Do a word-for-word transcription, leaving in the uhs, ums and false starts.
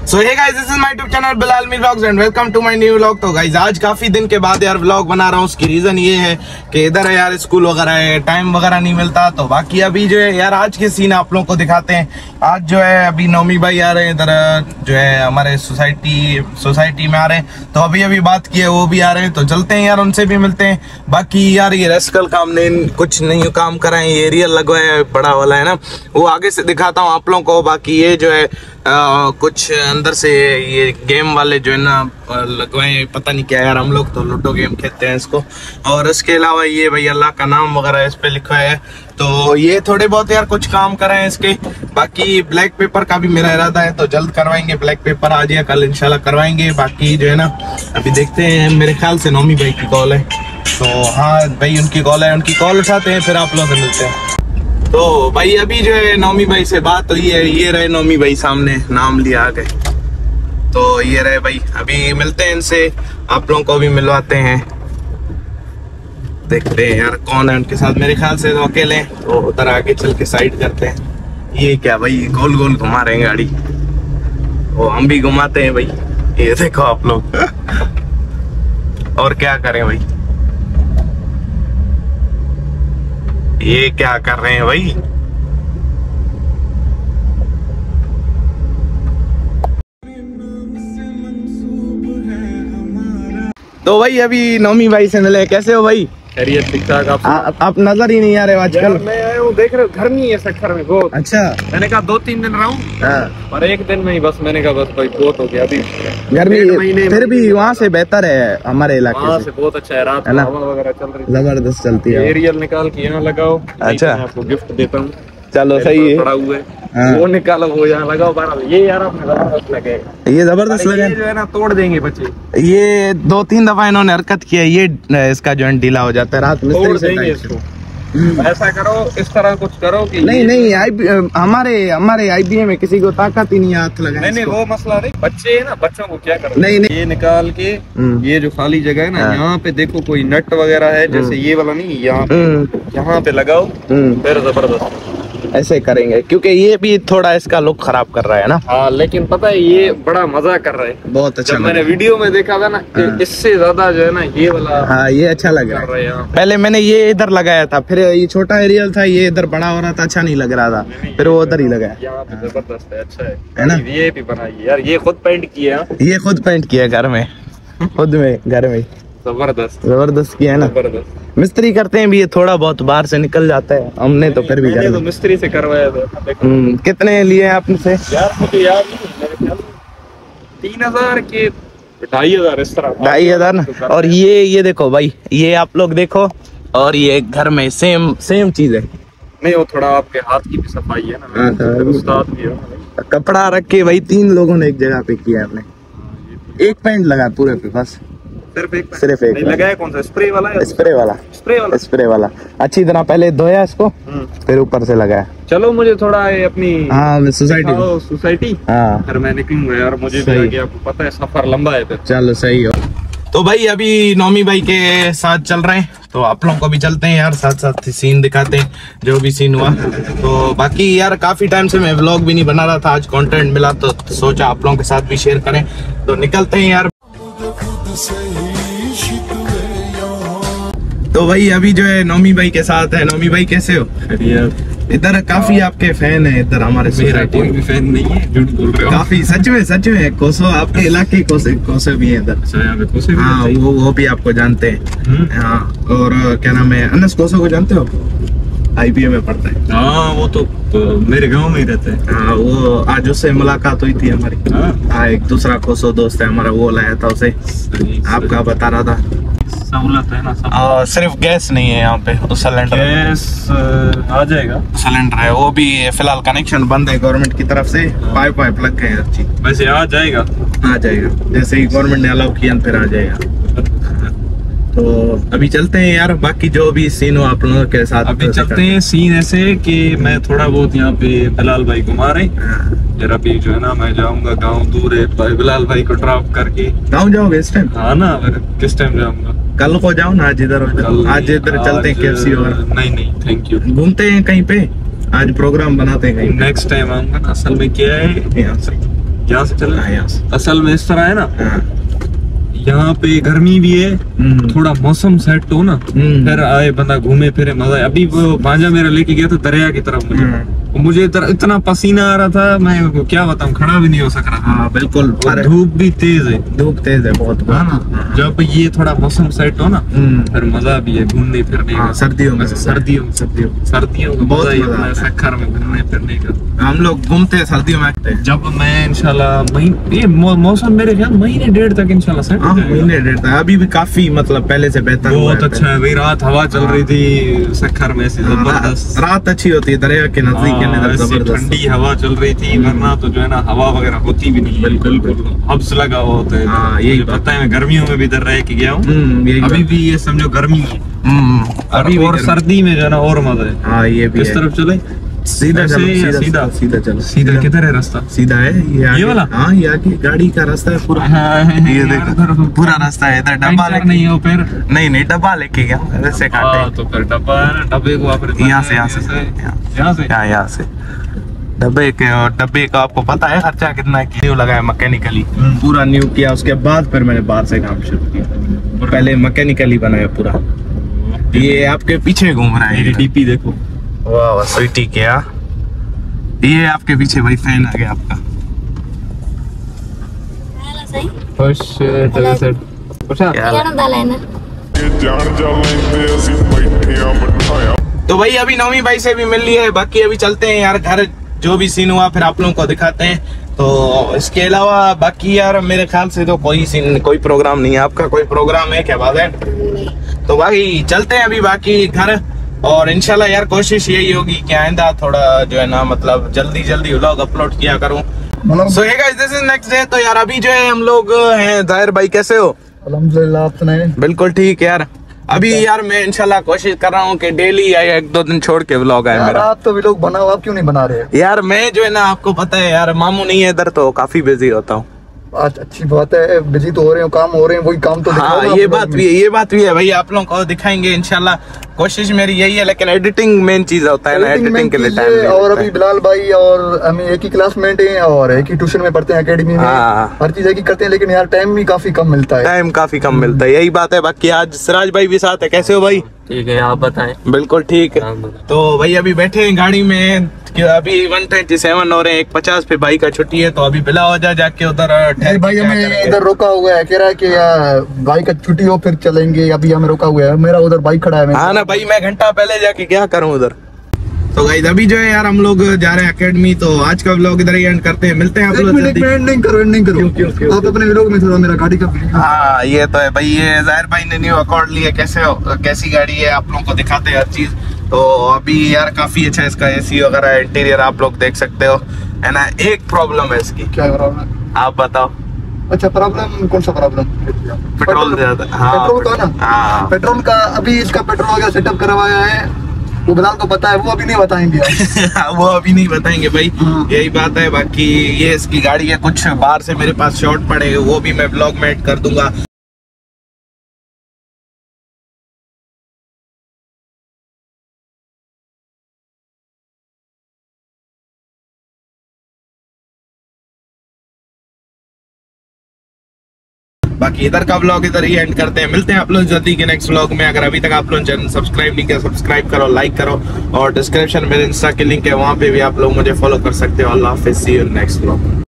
So hey guys, this is my YouTube channel Bilal Mir vlogs and welcome to my new vlog. तो guys आज काफी दिन के बाद यार व्लॉग बना रहा हूँ। उसकी रीजन ये है कि इधर है यार स्कूल वगैरह है, टाइम वगैरह नहीं मिलता। तो बाकी अभी जो है यार आज के सीन आप लोगों को दिखाते हैं। आज जो है अभी नौमी भाई आ रहे हैं इधर, जो है हमारे सोसाइटी सोसाइटी में आ रहे हैं। तो अभी अभी बात की है, वो भी आ रहे हैं, तो चलते हैं यार, उनसे भी मिलते हैं। बाकी यार ये रेस्कल का हमने कुछ नहीं काम करा है, ये एरियल लगवाया है बड़ा वाला है ना, वो आगे से दिखाता हूँ आप लोगों को। बाकी ये जो है आ, कुछ अंदर से ये गेम वाले जो है ना लगवाए, पता नहीं क्या यार, हम लोग तो लूडो गेम खेलते हैं इसको। और इसके अलावा ये भाई अल्लाह का नाम वगैरह इस पे लिखा है। तो ये थोड़े बहुत यार कुछ काम कर रहे हैं इसके। बाकी ब्लैक पेपर का भी मेरा इरादा है, तो जल्द करवाएंगे ब्लैक पेपर, आज या कल इंशाल्लाह करवाएंगे। बाकी जो है ना अभी देखते हैं, मेरे ख्याल से नौमी भाई की कॉल है, तो हाँ भाई उनकी कॉल है, उनकी कॉल उठाते हैं, फिर आप लोगों से मिलते हैं। तो भाई अभी जो है नौमी भाई से बात हुई है, ये रहे नौमी भाई सामने, नाम लिया आ गए। तो ये रहे भाई, अभी मिलते हैं इनसे, आप लोगों को भी मिलवाते हैं, देखते हैं यार कौन है उनके साथ। मेरे ख्याल से तो अकेले हैं, तो उधर आगे चल के साइड करते हैं। ये क्या भाई, गोल गोल घुमा रहे हैं गाड़ी, वो हम भी घुमाते हैं भाई, ये देखो आप लोग। और क्या करें भाई, ये क्या कर रहे हैं भाई। तो भाई अभी नौमी भाई से मिले, कैसे हो भाई? खैरियत ठीक ठाक। आप आप, आप नजर ही नहीं आ रहे आजकल। मैं आया हूँ, देख रहे हो गर्मी है सेक्टर में बहुत। अच्छा, मैंने कहा दो तीन दिन रहा हूँ, और एक दिन में ही बस मैंने कहा बस भाई बहुत हो गया। अभी गर्मी फिर भी वहाँ से बेहतर है, हमारे इलाके से बहुत अच्छा है, रात में हवा वगैरह चल रही है, जबरदस्त चलती है। एरियल निकाल के यहाँ लगाओ। अच्छा, आपको गिफ्ट देता हूँ, चलो सही है। पड़ा हुआ है, हाँ। वो निकालो, वो यहाँ लगाओ बारह। ये यार आपने जबरदस्त लगे, ये जबरदस्त लगे, जो है ना तोड़ देंगे बच्चे। ये दो तीन दफा इन्होंने हरकत की है, ये इसका जॉइंट ढीला हो जाता है, रात में तोड़ देंगे इसको। ऐसा करो, इस तरह कुछ करो कि नहीं नहीं आई, हमारे हमारे आईबीए में किसी को ताकत ही नहीं हाथ लगा। नहीं नहीं वो मसला नहीं, बच्चे है ना, बच्चों को क्या करो। नहीं नहीं ये निकाल के, ये जो खाली जगह है ना, यहाँ पे देखो कोई नट वगैरह है, जैसे ये वाला नहीं, यहाँ यहाँ पे लगाओ, फिर जबरदस्त ऐसे करेंगे, क्योंकि ये भी थोड़ा इसका लुक खराब कर रहा है ना। हाँ, लेकिन पता है ये बड़ा मजा कर रहा है, बहुत अच्छा। जब मैंने वीडियो में देखा था ना, हाँ। इससे ज्यादा जो है ना ये वाला, हाँ ये अच्छा लग रहा है। पहले मैंने ये इधर लगाया था, फिर ये छोटा एरियल था, ये इधर बड़ा हो रहा था, अच्छा नहीं लग रहा था, फिर वो उधर ही लगाया। यहाँ पे जबरदस्त है, अच्छा है, है ना। ये भी बनाई यार, ये खुद पेंट किया, ये खुद पेंट किया घर में, खुद में घर में, जबरदस्त जबरदस्त किया है ना। मिस्त्री करते हैं भी, ये थोड़ा बहुत बाहर से निकल जाता है, हमने तो फिर भी मैंने तो मिस्त्री से करवाया था। कितने लिए आपने से? यार मुझे यार तीन हजार के ढाई हजार इस तरह, ढाई हजार ना। और ये ये देखो भाई, ये आप लोग देखो, और ये घर में सेम सेम चीज है। नहीं वो थोड़ा आपके हाथ की भी सफाई है ना, उस्ताद भी है। कपड़ा रख के भाई तीन लोगों ने एक जगह पे किया है, आपने एक पेंट लगा पूरे पे, बस सिर्फ एक सिर्फ एक लगाया। कौन सा, स्प्रे वाला है? स्प्रे वाला, स्प्रे वाला स्प्रे वाला अच्छी तरह पहले धोया इसको, फिर ऊपर से लगाया। चलो मुझे थोड़ा ये अपनी, हाँ सोसाइटी सोसाइटी, हाँ फिर मैं निकलूंगा यार, मुझे भी आगे आपको पता है सफर लंबा है फिर। चलो सही हो। तो भाई अभी नौमी भाई के साथ चल रहे हैं, तो आप लोगों को भी चलते हैं यार, साथ साथ सीन दिखाते हैं जो भी सीन हुआ। तो बाकी यार काफी टाइम से मैं व्लॉग भी नहीं बना रहा था, आज कंटेंट मिला तो सोचा आप लोगों के साथ भी शेयर करें। तो निकलते हैं यार। तो भाई अभी जो है नौमी भाई के साथ है। नौमी भाई कैसे हो? इधर काफी आपके फैन है, इधर हमारे सोसाइटी में फैन नहीं है, झूठ बोल रहे हो। काफी सच में सच में कोसो आपके इलाके कोसे कोसे भी है इधर। हाँ वो वो भी आपको जानते हैं। हाँ और क्या नाम है, अनस कोसो को जानते हो? आईपीए में पढ़ता है। हाँ वो तो, तो मेरे गांव में ही रहता है। हाँ वो आज उससे मुलाकात हुई थी हमारी। हाँ एक दूसरा कोसो दोस्त है हमारा, वो लाया था उसे, आपका बता रहा था। सहूलत है ना सब। आ, सिर्फ गैस नहीं है यहाँ पे, सिलेंडर गैस आ जाएगा, सिलेंडर है, वो भी फिलहाल कनेक्शन बंद है गवर्नमेंट की तरफ से, पाइप पाइप लग गए हर चीज। वैसे आ जाएगा, आ जाएगा जैसे ही गवर्नमेंट ने अलाउ किया फिर आ जाएगा। तो अभी चलते हैं यार, बाकी जो भी सीन हो आप लोगों के साथ अभी चलते हैं। सीन ऐसे कि मैं थोड़ा बहुत यहाँ पे बिलाल भाई घुमा रहे, जरा अभी जो है ना मैं जाऊंगा गाँव, दूर है, बिलाल भाई को ड्रॉप करके। गाँव जाओगे इस टाइम? हाँ ना, किस टाइम जाऊंगा? कल को जाओ ना, आज इधर आज इधर चलते हैं केएफसी वगैरह। नहीं नहीं थैंक यू, घूमते हैं कहीं पे, आज प्रोग्राम बनाते हैं कहीं। नेक्स्ट टाइम आऊंगा ना। असल में क्या है, यहाँ से चले। हाँ, यहाँ से। असल में इस तरह है ना, हाँ। यहाँ पे गर्मी भी है, हम्म। थोड़ा मौसम सेट हो ना, हम्म। फिर आए बंदा घूमे फिरे मजा। अभी वो भांजा मेरा लेके गया था दरिया की तरफ, मुझे हम्म। मुझे इतना, इतना पसीना आ रहा था, मैं क्या बताऊं, खड़ा भी नहीं हो सक रहा था। हाँ बिल्कुल, और धूप भी तेज है, धूप तेज है बहुत। हाँ ना। जब ये थोड़ा मौसम सेट हो ना, हम्म। फिर मजा भी है घूमने फिरने का। हाँ, सर्दियों में सर्दियों सर्दियों सर्दियों का बहुत मजा ही मजा अपना आता है। सखर में घूमने फिरने का। हम लोग घूमते हैं सर्दियों में आते हैं। जब मैं इंशाल्लाह महीने, ये मौ, मौसम मेरे ख्याल महीने डेढ़ तक इंशाल्लाह सेट हो हाँ, जाएगा। महीने डेढ़ था। अभी भी काफी मतलब पहले से बेहतर हुआ बहुत अच्छा है भाई, रात हवा चल रही थी सखर में ऐसी जबरदस्त। रात अच्छी होती है दरिया के नजदीक के हाँ, अंदर, ऐसी जबरदस्त। ठंडी हवा चल रही थी, वरना तो जो है ना हवा वगैरह होती भी नहीं। बिल्कुल, बिल्कुल हब्स लगा हुआ होता है। हाँ, यही मुझे पता है, मैं गर्मियों में भी इधर रह के गया हूँ। हम्म, यही अभी बात। भी ये समझो गर्मी है, हम्म, अभी भी और गर्मी। सर्दी में जो है ना और मजा है। हाँ ये भी किस है। तरफ चले? सीधा ऐसे चलो, ही या सीधा सीधा? सीधा चलो। सीधा किधर है रास्ता? सीधा है ये आगे। वाला? हाँ, ये आगे गाड़ी का रास्ता है पूरा। हाँ, ये यार, देखो इधर पूरा रास्ता है। इधर डब्बा पंचर लेके नहीं हो फिर? नहीं नहीं डब्बा लेके गया हूँ, वैसे हाँ, काटे। तो फिर डब्बा है ना, डब्बे को आप यहाँ से यहाँ से यहाँ से यहाँ यहाँ से डब्बे के, और डब्बे का आपको पता है खर्चा कितना है? न्यू लगाया मैकेनिकली, पूरा न्यू किया, उसके बाद फिर मैंने बाहर से काम शुरू किया। पहले मैकेनिकली बनाया पूरा। ये आपके पीछे घूम रहा है, मेरी डीपी देखो। वाह वाह, स्वीटी क्या। ये आपके पीछे भाई फैन आ गया आपका। खुश तेरे से पूछा क्या क्या? तो भाई अभी नौवीं भाई से भी मिल ली है, बाकी अभी चलते हैं यार घर, जो भी सीन हुआ फिर आप लोगों को दिखाते हैं। तो इसके अलावा बाकी यार मेरे ख्याल से तो कोई सीन, कोई प्रोग्राम नहीं है। आपका कोई प्रोग्राम है क्या बात है? तो भाई चलते हैं अभी बाकी घर, और इंशाल्लाह यार कोशिश यही होगी कि आइंदा थोड़ा जो है ना मतलब जल्दी जल्दी व्लॉग अपलोड किया करूं। So hey guys, this is next day. तो यार अभी जो है हम लोग हैं, जाहिर भाई कैसे हो? अल्हम्दुलिल्लाह, आपने? बिल्कुल ठीक यार। अभी यार मैं इंशाल्लाह कोशिश कर रहा हूँ कि डेली या एक दो दिन छोड़ के व्लॉग आए मेरा। आप तो व्लॉग बनाओ, आप क्यों नहीं बना रहे? यार मैं जो है ना, आपको पता है यार, मामू नहीं है इधर तो काफी बिजी होता हूँ। आज अच्छी बात है, बिजी तो हो रहे हो, काम हो रहे हैं, वही काम तो दिखाओ हाँ, ना ये आप बात लोग भी है, ये बात भी है भाई, आप लोगों को दिखाएंगे इंशाल्लाह। कोशिश मेरी यही है, लेकिन एडिटिंग मेन चीज होता है ना, Editing एडिटिंग के लिए main टाइम चीज़ नहीं है। और लगता अभी है। बिलाल भाई और हम एक ही क्लासमेट हैं और एक ही ट्यूशन में पढ़ते हैं, एकेडमी में। हाँ। हर चीज एक ही करते हैं, लेकिन यार टाइम भी काफी कम मिलता है। टाइम काफी कम मिलता है, यही बात है। बाकी आज सिराज भाई भी साथ है, कैसे हो भाई? ठीक है, आप बताएं। बिल्कुल ठीक है। तो भाई अभी बैठे हैं गाड़ी में, कि अभी एक सौ सत्ताईस हो रहे हैं, एक पचास पे भाई का छुट्टी है, तो अभी बिला हो जा जाके उधर नहीं भाई, हमें इधर रोका हुआ है, कह रहा है कि यार भाई का छुट्टी हो फिर चलेंगे, अभी हमें रोका हुआ है। मेरा उधर बाइक खड़ा है। हाँ ना भाई, मैं घंटा पहले जाके क्या करूँ उधर। तो गाइस अभी जो है यार हम लोग जा रहे हैं एकेडमी, तो आज का व्लॉग इधर ही एंड करते हैं, मिलते हैं आप लोग जल्दी। एंडिंग करो, एंडिंग करो। क्यों, क्यों, क्यों? आप अपने व्लॉग में थोड़ा मेरा गाड़ी का हाँ ये तो है भाई, ये जाहिर भाई ने न्यू अकॉर्ड लिया, कैसे हो, कैसी गाड़ी है आप लोगों को दिखाते हैं हर चीज। तो अभी यार काफी अच्छा है इसका एसी वगैरह, इंटीरियर आप लोग देख सकते हो, है ना। एक प्रॉब्लम है इसकी, क्या प्रॉब्लम? आप बताओ। अच्छा, प्रॉब्लम कौन सा प्रॉब्म? पेट्रोल ज्यादा। हाँ पेट्रोल का ना, हाँ पेट्रोल का अभी इसका पेट्रोल का सेटअप करवाया है, वो बिलाल को पता है, वो अभी नहीं बताएंगे। वो अभी नहीं बताएंगे भाई, यही बात है। बाकी ये इसकी गाड़ी है, कुछ बाहर से मेरे पास शॉर्ट पड़े, वो भी मैं ब्लॉग में ऐड कर दूंगा। बाकी इधर का व्लॉग इधर ही एंड करते हैं, मिलते हैं आप लोग जल्दी के नेक्स्ट व्लॉग में। अगर अभी तक आप लोग चैनल सब्सक्राइब नहीं किया, सब्सक्राइब करो, लाइक करो, और डिस्क्रिप्शन में इंस्टा की लिंक है, वहां पे भी आप लोग मुझे फॉलो कर सकते हो। अल्लाह हाफिज़, सी यू नेक्स्ट व्लॉग।